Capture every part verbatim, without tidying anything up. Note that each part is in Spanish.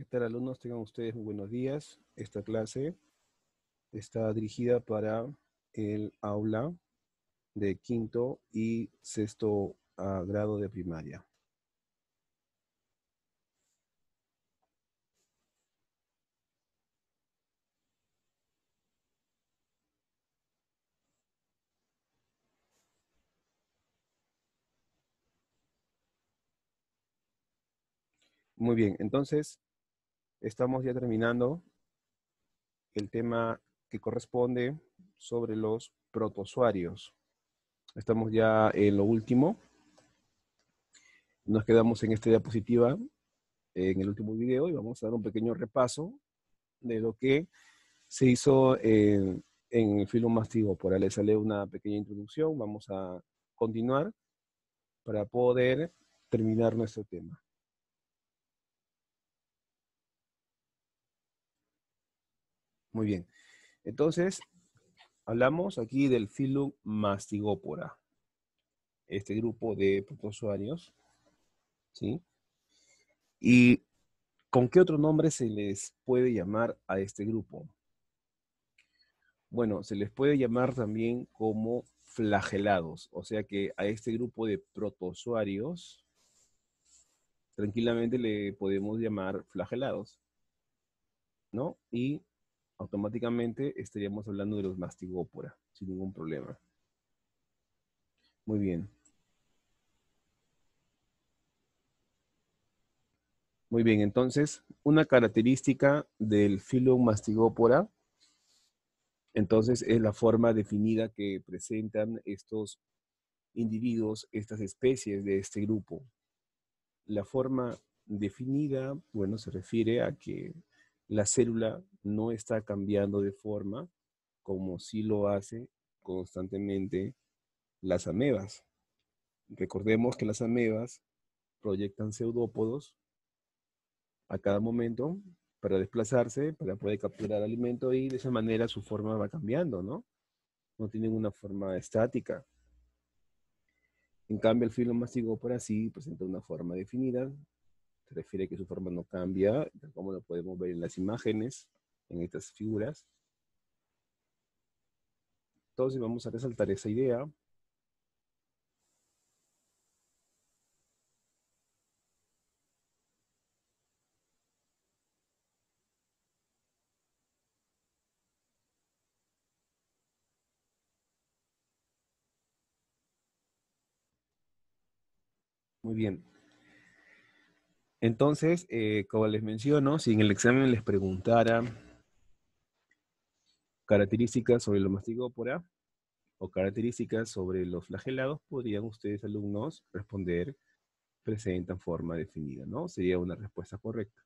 ¿qué tal, alumnos? Tengan ustedes muy buenos días. Esta clase está dirigida para el aula de quinto y sexto ah, grado de primaria. Muy bien, entonces estamos ya terminando el tema que corresponde sobre los protozoarios. Estamos ya en lo último. Nos quedamos en esta diapositiva en el último video y vamos a dar un pequeño repaso de lo que se hizo en, en el Phylum Mastygopora. Les sale una pequeña introducción. Vamos a continuar para poder terminar nuestro tema. Muy bien. Entonces, hablamos aquí del Phylum Mastygopora. Este grupo de protozoarios, ¿sí? ¿Y con qué otro nombre se les puede llamar a este grupo? Bueno, se les puede llamar también como flagelados, o sea que a este grupo de protozoarios tranquilamente le podemos llamar flagelados, ¿no? Y automáticamente estaríamos hablando de los Mastygopora, sin ningún problema. Muy bien. Muy bien, entonces, una característica del Phylum Mastygopora, entonces, es la forma definida que presentan estos individuos, estas especies de este grupo. La forma definida, bueno, se refiere a que la célula no está cambiando de forma como sí lo hace constantemente las amebas. Recordemos que las amebas proyectan pseudópodos a cada momento para desplazarse, para poder capturar alimento y de esa manera su forma va cambiando, ¿no? No tienen una forma estática. En cambio, el Phylum Mastygopora sí presenta una forma definida. Se refiere a que su forma no cambia, como lo podemos ver en las imágenes, en estas figuras. Entonces vamos a resaltar esa idea. Muy bien. Entonces, eh, como les menciono, si en el examen les preguntara características sobre los Mastygopora o características sobre los flagelados, podrían ustedes, alumnos, responder presentan forma definida, ¿no? Sería una respuesta correcta.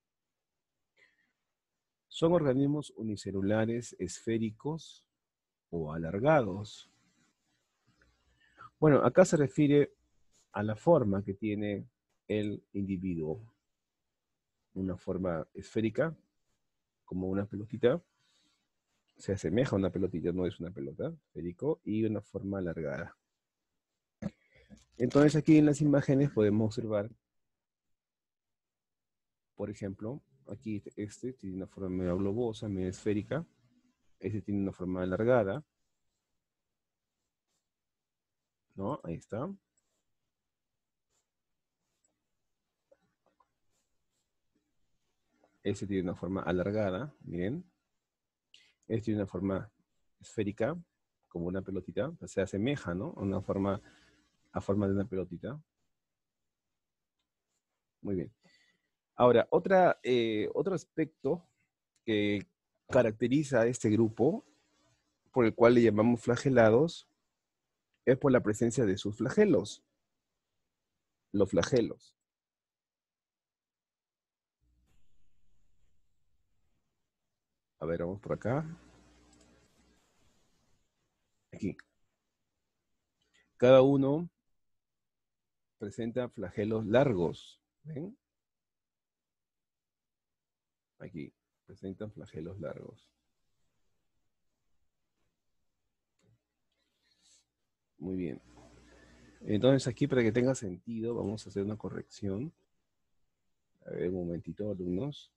Son organismos unicelulares esféricos o alargados. Bueno, acá se refiere a la forma que tiene el individuo. Una forma esférica, como una pelotita. Se asemeja a una pelotita, no es una pelota, esférico, y una forma alargada. Entonces aquí en las imágenes podemos observar, por ejemplo, aquí este tiene una forma medio globosa, medio esférica. Este tiene una forma alargada, ¿no? Ahí está. Este tiene una forma alargada, miren. Este tiene una forma esférica, como una pelotita, o sea, se asemeja, ¿no? A una forma, a forma de una pelotita. Muy bien. Ahora, otra, eh, otro aspecto que caracteriza a este grupo, por el cual le llamamos flagelados, es por la presencia de sus flagelos. Los flagelos. A ver, vamos por acá. Aquí. Cada uno presenta flagelos largos. ¿Ven? Aquí. Presentan flagelos largos. Muy bien. Entonces aquí, para que tenga sentido, vamos a hacer una corrección. A ver, un momentito, alumnos.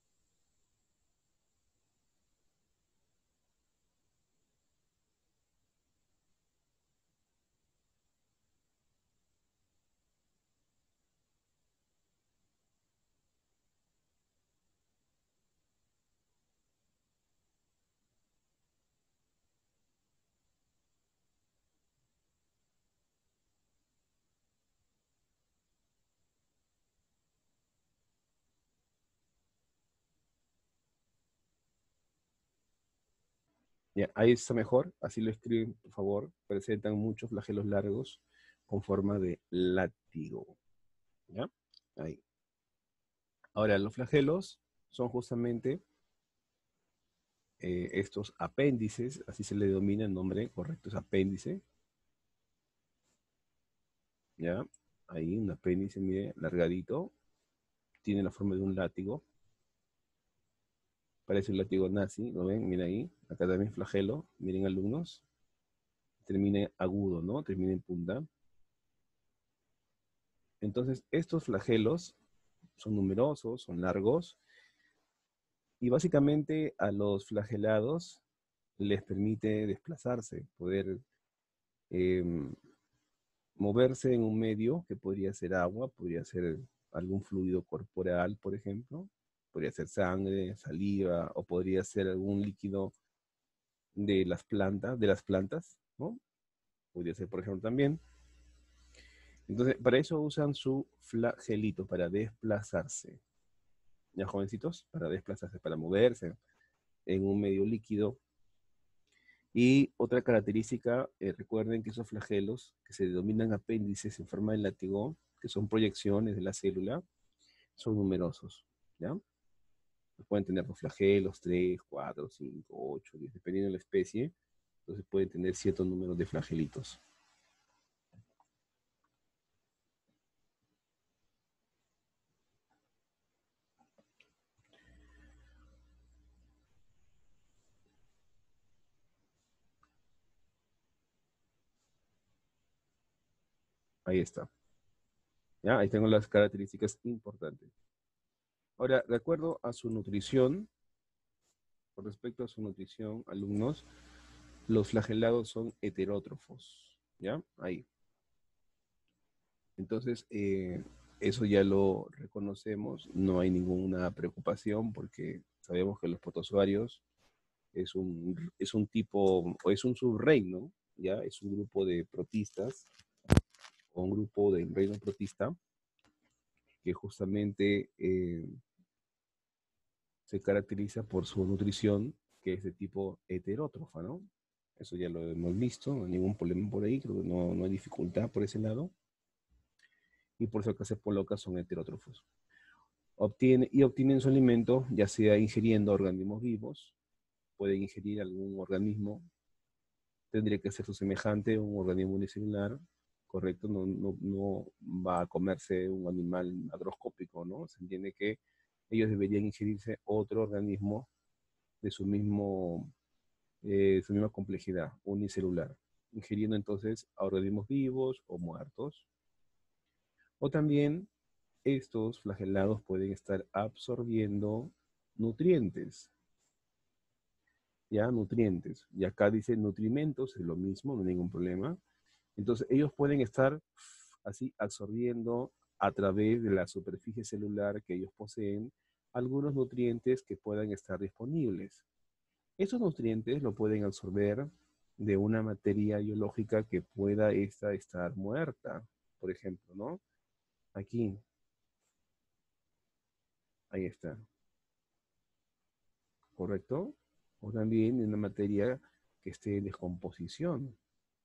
Ya, ahí está mejor, así lo escriben, por favor. Presentan muchos flagelos largos con forma de látigo. ¿Ya? Ahí. Ahora, los flagelos son justamente eh, estos apéndices, así se le denomina el nombre correcto, es apéndice. ¿Ya? Ahí, un apéndice, mire, largadito. Tiene la forma de un látigo. Parece un látigo nazi, ¿lo ven? Miren ahí. Acá también flagelo. Miren, alumnos. Termina agudo, ¿no? Termina en punta. Entonces, estos flagelos son numerosos, son largos, y básicamente a los flagelados les permite desplazarse, poder eh, moverse en un medio que podría ser agua, podría ser algún fluido corporal, por ejemplo, podría ser sangre, saliva, o podría ser algún líquido de las plantas, de las plantas, ¿no? Podría ser, por ejemplo, también. Entonces, para eso usan su flagelito, para desplazarse. ¿Ya, jovencitos? Para desplazarse, para moverse en un medio líquido. Y otra característica, eh, recuerden que esos flagelos, que se denominan apéndices en forma de látigo, que son proyecciones de la célula, son numerosos, ¿ya? Pueden tener dos flagelos, tres, cuatro, cinco, ocho, diez, dependiendo de la especie. Entonces pueden tener ciertos números de flagelitos. Ahí está. ¿Ya? Ahí tengo las características importantes. Ahora, de acuerdo a su nutrición, con respecto a su nutrición, alumnos, los flagelados son heterótrofos, ¿ya? Ahí. Entonces, eh, eso ya lo reconocemos, no hay ninguna preocupación porque sabemos que los protozoarios es un, es un tipo, o es un subreino, ¿ya? Es un grupo de protistas, o un grupo del reino protista, que justamente eh, se caracteriza por su nutrición, que es de tipo heterótrofa, ¿no? Eso ya lo hemos visto, no hay ningún problema por ahí, creo que no, no hay dificultad por ese lado. Y por eso acá se coloca son heterótrofos. Obtiene, y obtienen su alimento ya sea ingiriendo organismos vivos, pueden ingerir algún organismo, tendría que ser su semejante, un organismo unicelular, correcto, no, no, no va a comerse un animal macroscópico, ¿no? Se entiende que ellos deberían ingerirse otro organismo de su, mismo, eh, su misma complejidad, unicelular, ingiriendo entonces a organismos vivos o muertos. O también estos flagelados pueden estar absorbiendo nutrientes, ya nutrientes. Y acá dice nutrimentos, es lo mismo, no hay ningún problema. Entonces ellos pueden estar así absorbiendo a través de la superficie celular que ellos poseen algunos nutrientes que puedan estar disponibles. Esos nutrientes lo pueden absorber de una materia biológica que pueda esta estar muerta, por ejemplo, ¿no? Aquí, ahí está, ¿correcto? O también de una materia que esté en descomposición,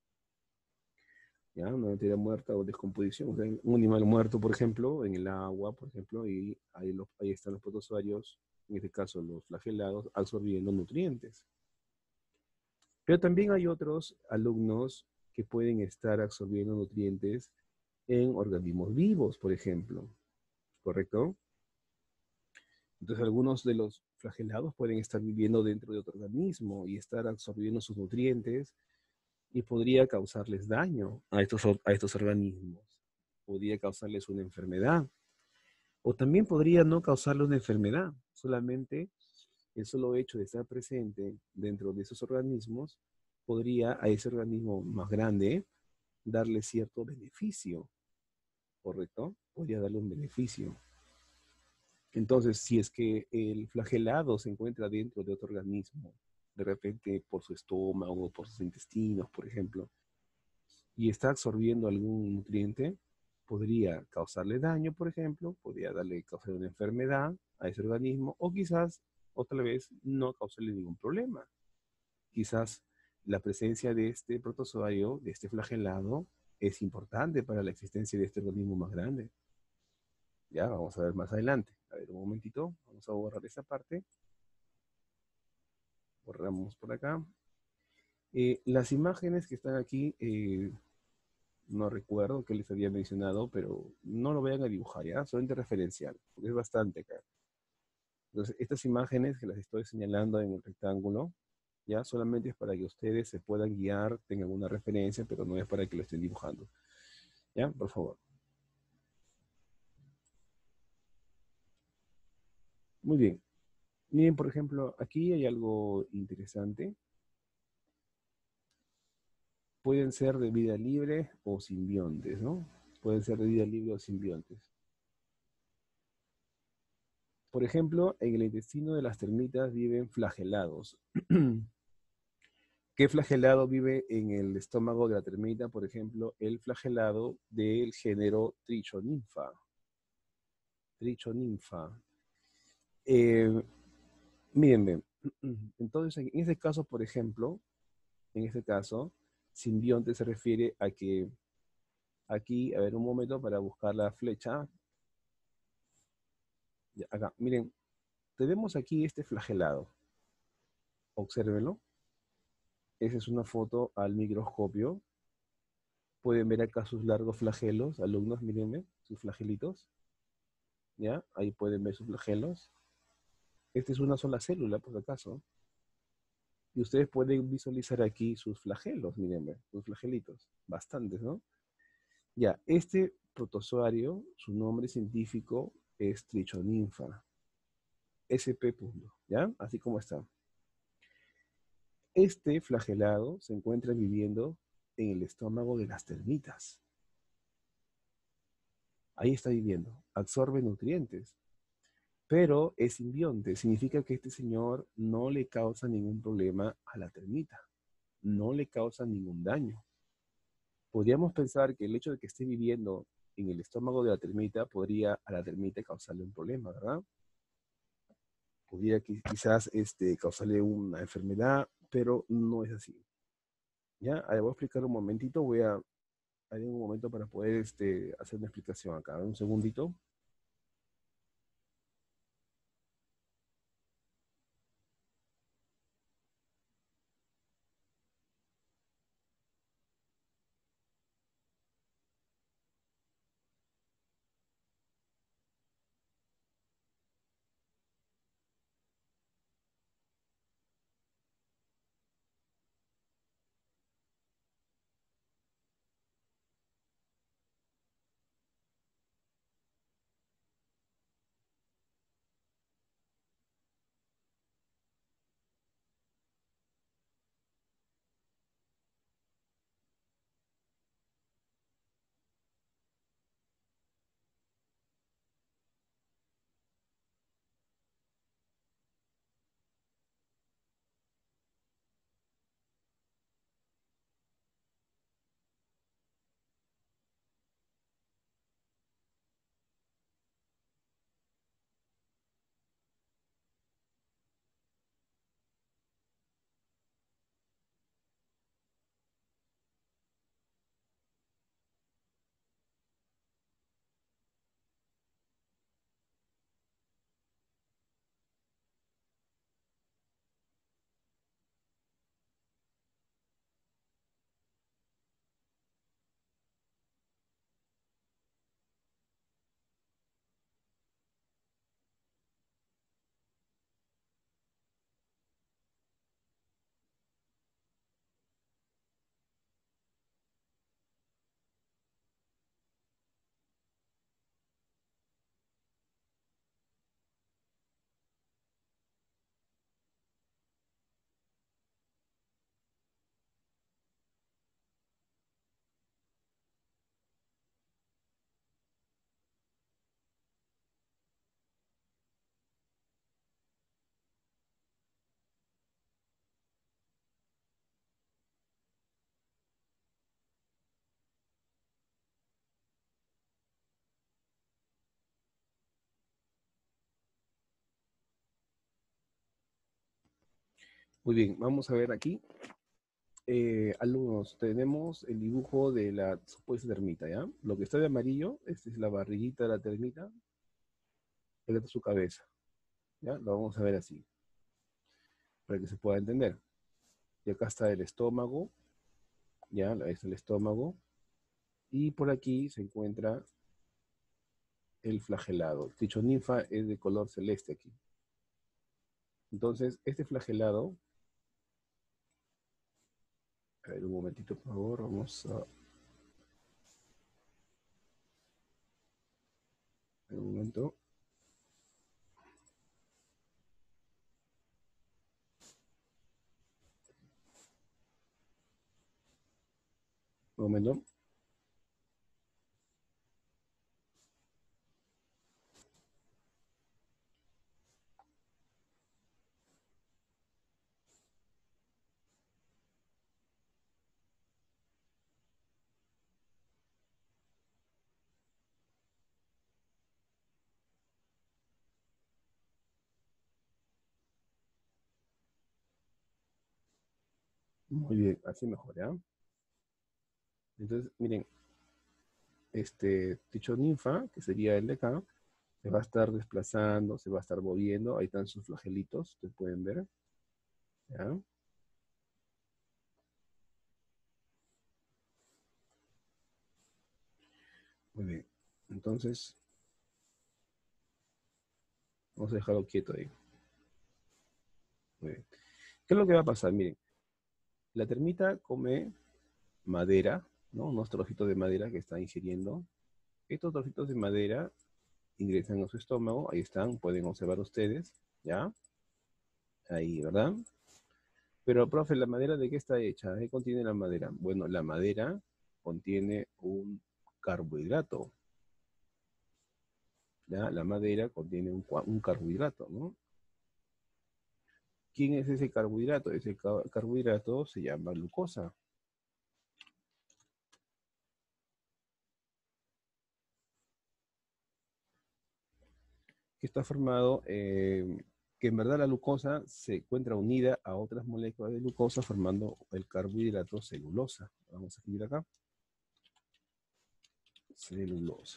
¿ya? Una materia muerta o descomposición. O sea, un animal muerto, por ejemplo, en el agua, por ejemplo, y ahí, los, ahí están los protozoarios, en este caso los flagelados, absorbiendo nutrientes. Pero también hay otros alumnos que pueden estar absorbiendo nutrientes en organismos vivos, por ejemplo, ¿correcto? Entonces algunos de los flagelados pueden estar viviendo dentro de otro organismo y estar absorbiendo sus nutrientes y podría causarles daño a estos, a estos organismos, podría causarles una enfermedad. O también podría no causarle una enfermedad, solamente el solo hecho de estar presente dentro de esos organismos podría a ese organismo más grande darle cierto beneficio, ¿correcto? Podría darle un beneficio. Entonces, si es que el flagelado se encuentra dentro de otro organismo, de repente por su estómago, por sus intestinos, por ejemplo, y está absorbiendo algún nutriente, podría causarle daño, por ejemplo, podría darle, causar una enfermedad a ese organismo, o quizás otra vez no causarle ningún problema. Quizás la presencia de este protozoario, de este flagelado, es importante para la existencia de este organismo más grande. Ya, vamos a ver más adelante. A ver, un momentito, vamos a borrar esa parte. Borramos por acá. Eh, las imágenes que están aquí, eh, no recuerdo que les había mencionado, pero no lo vayan a dibujar, ¿ya? Solamente referencial, porque es bastante acá. Entonces, estas imágenes que las estoy señalando en el rectángulo, ya solamente es para que ustedes se puedan guiar, tengan una referencia, pero no es para que lo estén dibujando. ¿Ya? Por favor. Muy bien. Miren, por ejemplo, aquí hay algo interesante. Pueden ser de vida libre o simbiontes, ¿no? Pueden ser de vida libre o simbiontes. Por ejemplo, en el intestino de las termitas viven flagelados. ¿Qué flagelado vive en el estómago de la termita? Por ejemplo, el flagelado del género Trichoninfa. Trichoninfa. Eh, Mírenme, entonces en ese caso, por ejemplo, en este caso, simbionte se refiere a que aquí, a ver un momento para buscar la flecha. Ya, acá, miren, tenemos aquí este flagelado. Obsérvenlo. Esa es una foto al microscopio. Pueden ver acá sus largos flagelos, alumnos, mírenme, sus flagelitos. ¿Ya? Ahí pueden ver sus flagelos. Esta es una sola célula, por si acaso. Y ustedes pueden visualizar aquí sus flagelos, mírenme, sus flagelitos. Bastantes, ¿no? Ya, este protozoario, su nombre científico es Trichoninfa. S P. ¿Ya? Así como está. Este flagelado se encuentra viviendo en el estómago de las termitas. Ahí está viviendo. Absorbe nutrientes. Pero es simbionte. Significa que este señor no le causa ningún problema a la termita. No le causa ningún daño. Podríamos pensar que el hecho de que esté viviendo en el estómago de la termita podría a la termita causarle un problema, ¿verdad? Podría quizás este, causarle una enfermedad, pero no es así. ¿Ya? Ahora voy a explicar un momentito, voy a haré un momento para poder este, hacer una explicación acá. Un segundito. Muy bien, vamos a ver aquí. Eh, alumnos, tenemos el dibujo de la supuesta termita, ¿ya? Lo que está de amarillo, esta es la barriguita de la termita, esta es su cabeza, ¿ya? Lo vamos a ver así, para que se pueda entender. Y acá está el estómago, ¿ya? Ahí está el estómago. Y por aquí se encuentra el flagelado. Dicho ninfa es de color celeste aquí. Entonces, este flagelado, a ver un momentito por favor, vamos a... Un momento, un momento. Muy bien, así mejor, ¿ya? Entonces, miren, este dicho ninfa, que sería el de acá, se va a estar desplazando, se va a estar moviendo. Ahí están sus flagelitos, ustedes pueden ver, ¿ya? Muy bien. Entonces, vamos a dejarlo quieto ahí. Muy bien. ¿Qué es lo que va a pasar? Miren, la termita come madera, ¿no? Unos trocitos de madera que está ingiriendo. Estos trocitos de madera ingresan a su estómago, ahí están, pueden observar ustedes, ¿ya? Ahí, ¿verdad? Pero, profe, ¿la madera de qué está hecha? ¿Qué contiene la madera? Bueno, la madera contiene un carbohidrato, ¿ya? La madera contiene un, cua- un carbohidrato, ¿no? ¿Quién es ese carbohidrato? Ese ca- carbohidrato se llama glucosa, que está formado, eh, que en verdad la glucosa se encuentra unida a otras moléculas de glucosa formando el carbohidrato celulosa. Vamos a escribir acá, celulosa.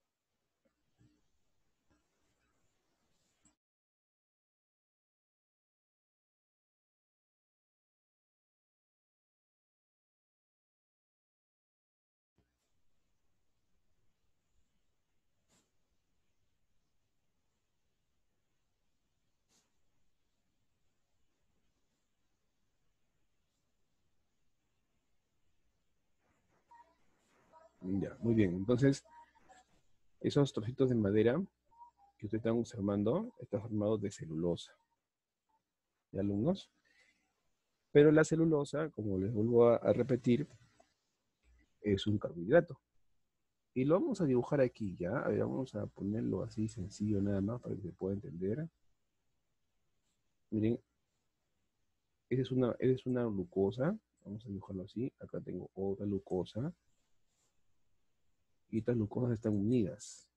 Ya, muy bien. Entonces, esos trocitos de madera que ustedes están observando están formados de celulosa, ¿de alumnos? Pero la celulosa, como les vuelvo a, a repetir, es un carbohidrato. Y lo vamos a dibujar aquí, ¿ya? A ver, vamos a ponerlo así sencillo nada más para que se pueda entender. Miren, esa es una, esa es una glucosa. Vamos a dibujarlo así. Acá tengo otra glucosa. Y estas glucosas están unidas.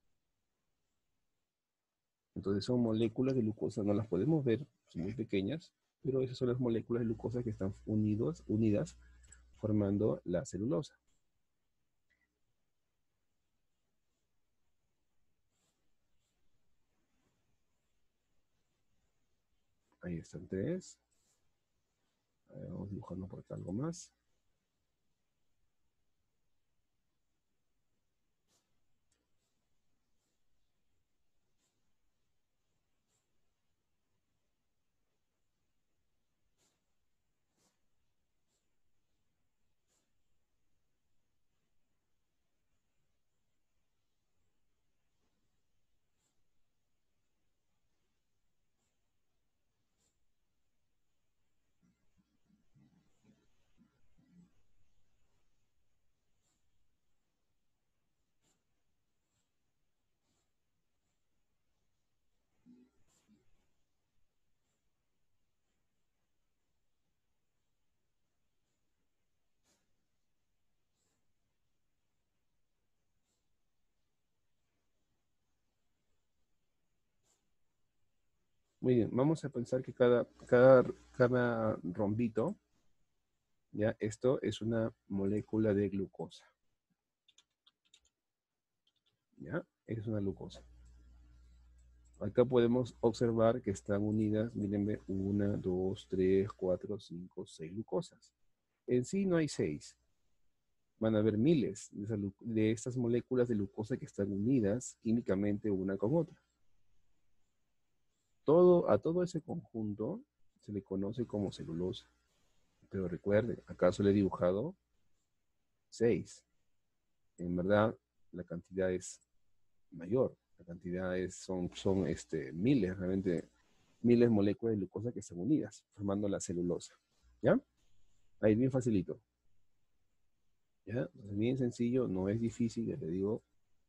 Entonces son moléculas de glucosa, no las podemos ver, son muy pequeñas, pero esas son las moléculas de glucosa que están unidos, unidas formando la celulosa. Ahí están tres. A ver, vamos dibujando por acá algo más. Muy bien, vamos a pensar que cada, cada, cada rombito, ya, esto es una molécula de glucosa, ya, es una glucosa. Acá podemos observar que están unidas, mírenme, una, dos, tres, cuatro, cinco, seis glucosas. En sí no hay seis, van a haber miles de, esa, de estas moléculas de glucosa que están unidas químicamente una con otra. Todo, a todo ese conjunto se le conoce como celulosa. Pero recuerde, acaso le he dibujado seis. En verdad, la cantidad es mayor. La cantidad es, son, son este, miles, realmente, miles de moléculas de glucosa que están unidas, formando la celulosa. ¿Ya? Ahí bien facilito. ¿Ya? Es bien sencillo, no es difícil, ya le digo.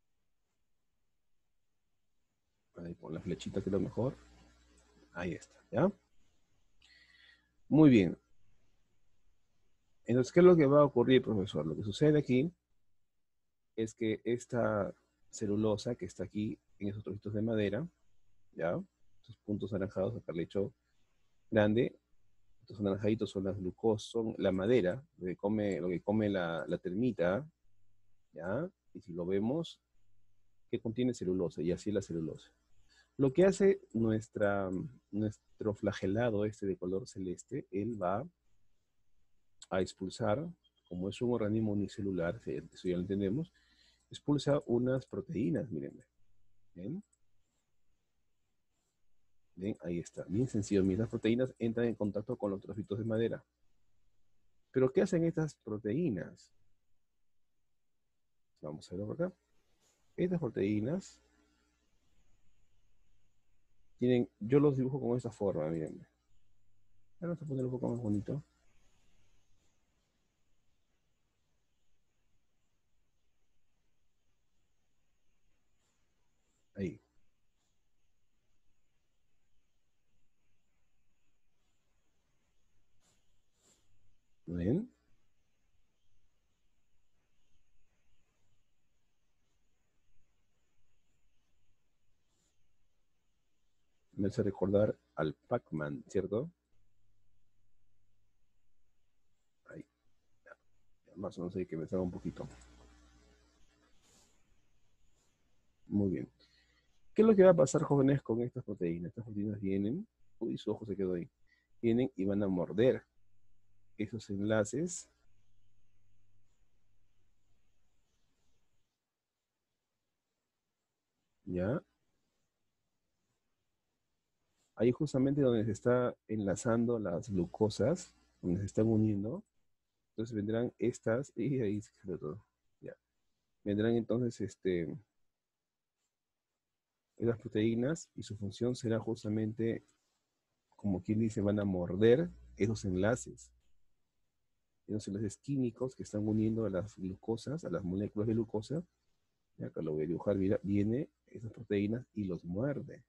Ahí con la flechita que es lo mejor. Ahí está, ¿ya? Muy bien. Entonces, ¿qué es lo que va a ocurrir, profesor? Lo que sucede aquí es que esta celulosa que está aquí en esos trocitos de madera, ¿ya? Estos puntos anaranjados, acá le he hecho grande, estos anaranjaditos son las glucosas, son la madera, lo que come, lo que come la, la termita, ¿ya? Y si lo vemos, que contiene celulosa, y así es la celulosa. Lo que hace nuestra, nuestro flagelado este de color celeste, él va a expulsar, como es un organismo unicelular, eso ya lo entendemos, expulsa unas proteínas, miren. ¿Ven? ¿Ven? Ahí está, bien sencillo. Las proteínas entran en contacto con los trocitos de madera. ¿Pero qué hacen estas proteínas? Vamos a verlo por acá. Estas proteínas tienen, yo los dibujo con esta forma, miren. Vamos a ponerlo un poco más bonito. Ahí. ¿Ven? Me hace recordar al Pac-Man, ¿cierto? Ahí. Más o menos hay que me salga un poquito. Muy bien. ¿Qué es lo que va a pasar, jóvenes, con estas proteínas? Estas proteínas vienen, uy, su ojo se quedó ahí, vienen y van a morder esos enlaces, ¿ya? Ahí justamente donde se está enlazando las glucosas, donde se están uniendo, entonces vendrán estas, y ahí se quedó todo, ya. Vendrán entonces este, esas proteínas y su función será justamente, como quien dice, van a morder esos enlaces, esos enlaces químicos que están uniendo a las glucosas, a las moléculas de glucosa. Y acá lo voy a dibujar, mira, viene esas proteínas y los muerde.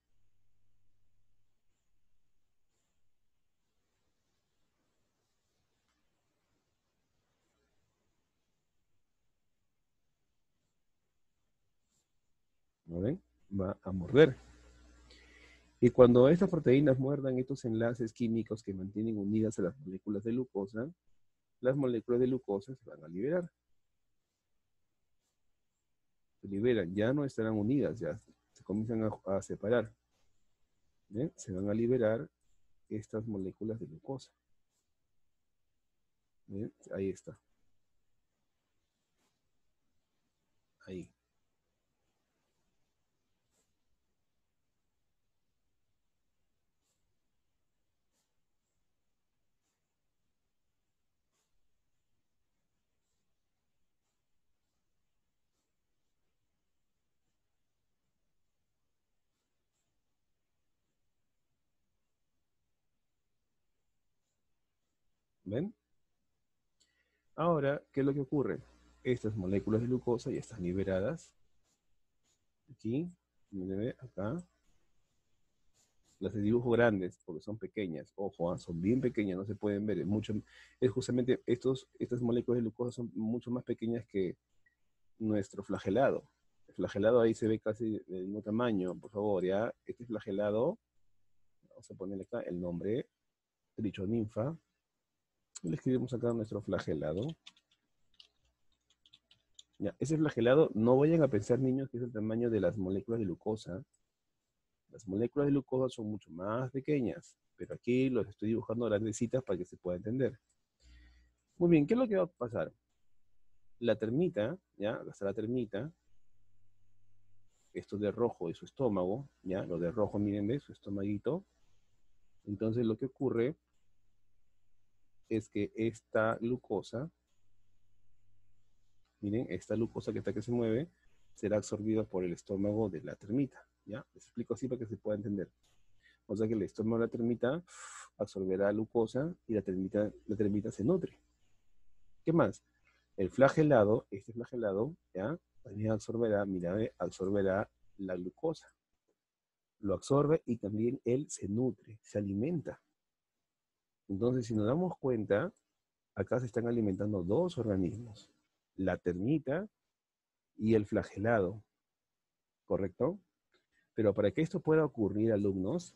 ¿No ven? Va a morder. Y cuando estas proteínas muerdan estos enlaces químicos que mantienen unidas a las moléculas de glucosa, las moléculas de glucosa se van a liberar. Se liberan, ya no estarán unidas, ya se comienzan a, a separar. ¿Ven? Se van a liberar estas moléculas de glucosa. ¿Ven? Ahí está. Ahí. ¿Ven? Ahora, ¿qué es lo que ocurre? Estas moléculas de glucosa ya están liberadas. Aquí, miren, acá. Las de dibujo grandes, porque son pequeñas, ojo, ¿eh? Son bien pequeñas, no se pueden ver. Es, mucho, es justamente estos, estas moléculas de glucosa son mucho más pequeñas que nuestro flagelado. El flagelado ahí se ve casi del mismo tamaño, por favor, ya. Este flagelado, Vamos a ponerle acá el nombre, trichoninfa. Y le escribimos acá nuestro flagelado. Ya, ese flagelado, no vayan a pensar, niños, que es el tamaño de las moléculas de glucosa. Las moléculas de glucosa son mucho más pequeñas, pero aquí los estoy dibujando grandecitas para que se pueda entender. Muy bien, ¿qué es lo que va a pasar? La termita, ya, acá está la termita, esto de rojo es su estómago, ya, lo de rojo, miren, ¿ves? Su estomaguito. Entonces lo que ocurre es que esta glucosa, miren, esta glucosa que está que se mueve, será absorbida por el estómago de la termita, ¿ya? Les explico así para que se pueda entender. O sea que el estómago de la termita absorberá glucosa y la termita, la termita se nutre. ¿Qué más? El flagelado, este flagelado, ¿ya? También absorberá, mira, absorberá la glucosa. Lo absorbe y también él se nutre, se alimenta. Entonces, si nos damos cuenta, acá se están alimentando dos organismos, la termita y el flagelado, ¿correcto? Pero para que esto pueda ocurrir, alumnos,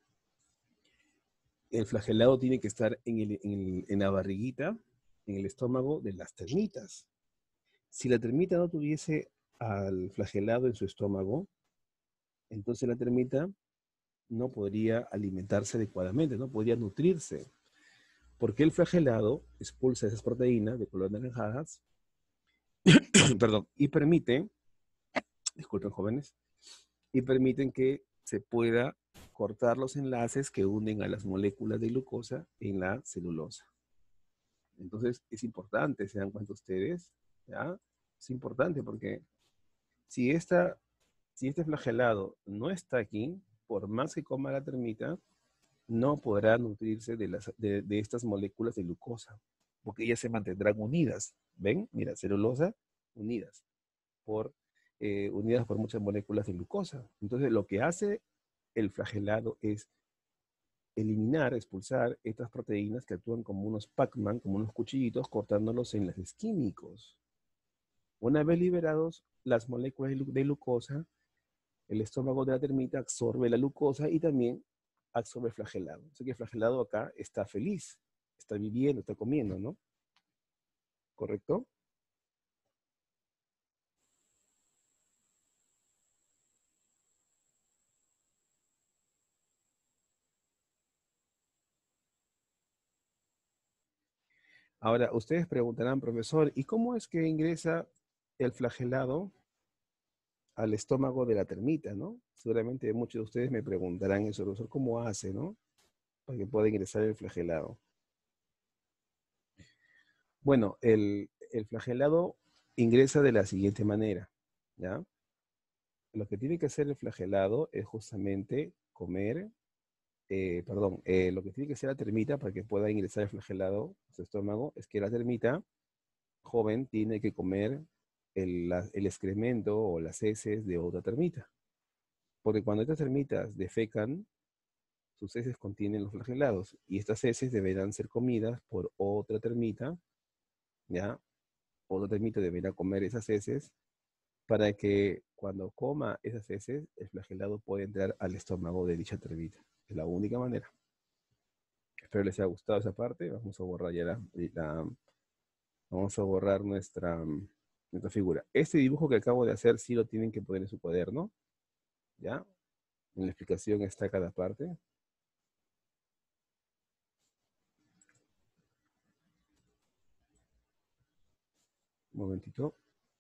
el flagelado tiene que estar en, el, en, el, en la barriguita, en el estómago de las termitas. Si la termita no tuviese al flagelado en su estómago, entonces la termita no podría alimentarse adecuadamente, no podría nutrirse. Porque el flagelado expulsa esas proteínas de color naranjadas, perdón, y permite, disculpen jóvenes, y permiten que se pueda cortar los enlaces que unen a las moléculas de glucosa en la celulosa. Entonces es importante, ¿se dan cuenta ustedes? ¿Ya? Es importante porque si, esta, si este flagelado no está aquí, por más que coma la termita, no podrá nutrirse de, las, de, de estas moléculas de glucosa, porque ellas se mantendrán unidas. ¿Ven? Mira, celulosa, unidas, por, eh, unidas por muchas moléculas de glucosa. Entonces lo que hace el flagelado es eliminar, expulsar estas proteínas que actúan como unos Pac-Man, como unos cuchillitos, cortándolos en enlaces químicos. Una vez liberados las moléculas de glucosa, el estómago de la termita absorbe la glucosa y también absorbe el flagelado. O sea que el flagelado acá está feliz, está viviendo, está comiendo, ¿no? ¿Correcto? Ahora, ustedes preguntarán, profesor, ¿y cómo es que ingresa el flagelado al estómago de la termita, ¿no? Seguramente muchos de ustedes me preguntarán eso, profesor, ¿cómo hace, no? Para que pueda ingresar el flagelado. Bueno, el, el flagelado ingresa de la siguiente manera, ¿ya? Lo que tiene que hacer el flagelado es justamente comer, eh, perdón, eh, lo que tiene que hacer la termita para que pueda ingresar el flagelado a su estómago es que la termita joven tiene que comer el, la, el excremento o las heces de otra termita. Porque cuando estas termitas defecan, sus heces contienen los flagelados y estas heces deberán ser comidas por otra termita, ¿ya? Otra termita deberá comer esas heces para que cuando coma esas heces, el flagelado pueda entrar al estómago de dicha termita. Es la única manera. Espero les haya gustado esa parte. Vamos a borrar ya la, la vamos a borrar nuestra, nuestra figura. Este dibujo que acabo de hacer sí lo tienen que poner en su cuaderno, ¿ya? En la explicación está cada parte. Un momentito.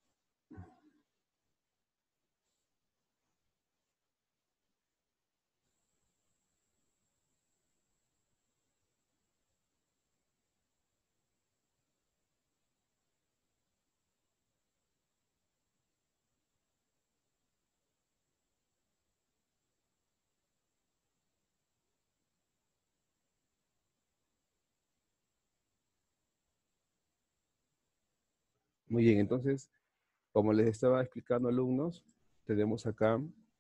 Muy bien, entonces, como les estaba explicando, alumnos, tenemos acá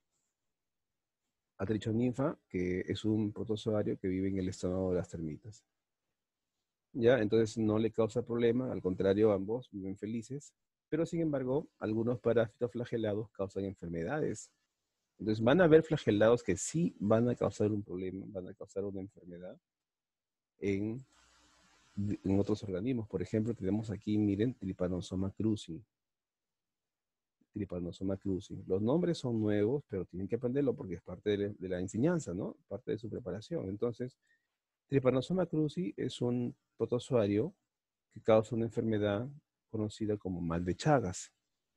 a Trichoninfa, que es un protozoario que vive en el estómago de las termitas. ¿Ya? Entonces no le causa problema, al contrario, ambos viven felices, pero sin embargo, algunos parásitos flagelados causan enfermedades Entonces van a haber flagelados que sí van a causar un problema, van a causar una enfermedad en, en otros organismos. Por ejemplo, tenemos aquí, miren, Trypanosoma cruzi. Trypanosoma cruzi. Los nombres son nuevos, pero tienen que aprenderlo porque es parte de la, de la enseñanza, ¿no? Parte de su preparación. Entonces, Trypanosoma cruzi es un protozoario que causa una enfermedad conocida como mal de Chagas.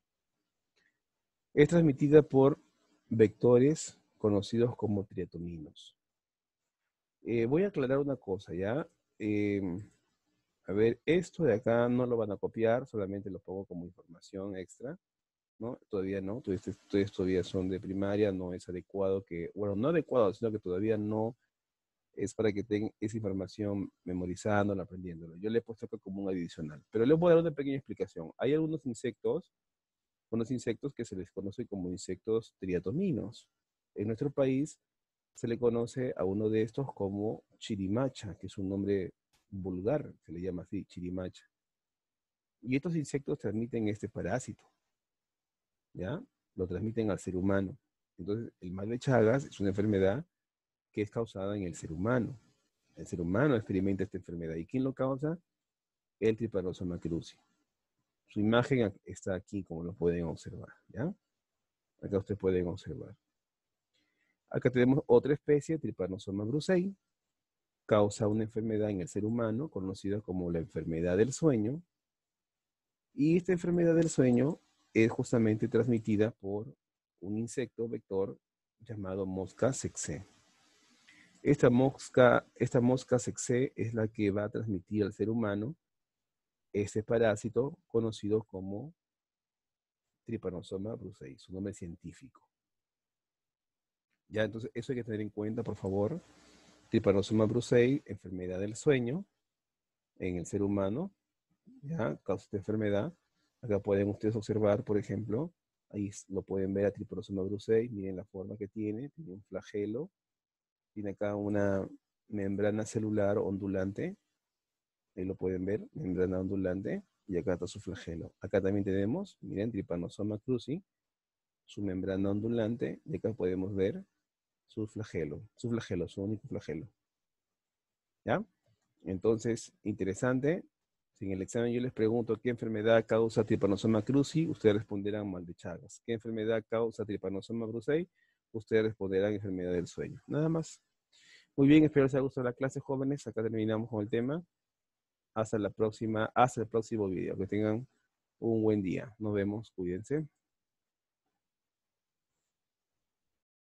Es transmitida por vectores conocidos como triatominos. Eh, voy a aclarar una cosa, ¿ya? Eh, a ver, esto de acá no lo van a copiar, solamente lo pongo como información extra, ¿no? Todavía no, ustedes, ustedes todavía son de primaria, no es adecuado que, bueno, no adecuado, sino que todavía no es para que tengan esa información memorizándola, aprendiéndola. Yo le he puesto acá como un adicional, pero les voy a dar una pequeña explicación. Hay algunos insectos, unos insectos que se les conoce como insectos triatominos. En nuestro país se le conoce a uno de estos como chirimacha, que es un nombre vulgar, se le llama así, chirimacha. Y estos insectos transmiten este parásito, ¿ya? Lo transmiten al ser humano. Entonces, el mal de Chagas es una enfermedad que es causada en el ser humano. El ser humano experimenta esta enfermedad. ¿Y quién lo causa? El Trypanosoma cruzi. Su imagen está aquí, como lo pueden observar, ¿ya? Acá ustedes pueden observar. Acá tenemos otra especie, Trypanosoma brucei, causa una enfermedad en el ser humano conocida como la enfermedad del sueño. Y esta enfermedad del sueño es justamente transmitida por un insecto vector llamado mosca tsetse. Esta mosca, esta mosca tsetse es la que va a transmitir al ser humano este parásito conocido como Trypanosoma brucei, su nombre científico. Ya, entonces eso hay que tener en cuenta, por favor. Trypanosoma brucei, enfermedad del sueño en el ser humano, ya, causa esta enfermedad. Acá pueden ustedes observar, por ejemplo, ahí lo pueden ver a Trypanosoma brucei, miren la forma que tiene, tiene un flagelo, tiene acá una membrana celular ondulante, ahí lo pueden ver, membrana ondulante, y acá está su flagelo. Acá también tenemos, miren, Trypanosoma cruzi, su membrana ondulante, y acá podemos ver su flagelo, su flagelo, su único flagelo. ¿Ya? Entonces, interesante. Si en el examen yo les pregunto qué enfermedad causa Trypanosoma cruzi, ustedes responderán mal de Chagas. ¿Qué enfermedad causa Trypanosoma brucei? Ustedes responderán enfermedad del sueño. Nada más. Muy bien, espero les haya gustado la clase, jóvenes. Acá terminamos con el tema. Hasta la próxima, hasta el próximo video. Que tengan un buen día. Nos vemos. Cuídense.